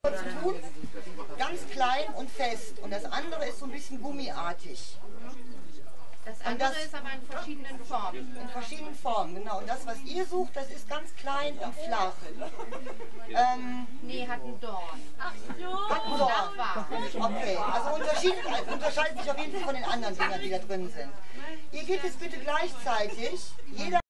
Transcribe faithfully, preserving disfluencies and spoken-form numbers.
zu tun, ganz klein und fest. Und das andere ist so ein bisschen gummiartig. Das andere das, ist aber in verschiedenen Formen. In verschiedenen Formen, genau. Und das, was ihr sucht, das ist ganz klein und flach. Ähm, nee, hat einen Dorn. Ach so. Hat einen Dorn. Okay, also unterscheidet, unterscheidet sich auf jeden Fall von den anderen Dingern, die da drin sind. Ihr geht jetzt bitte gleichzeitig, jeder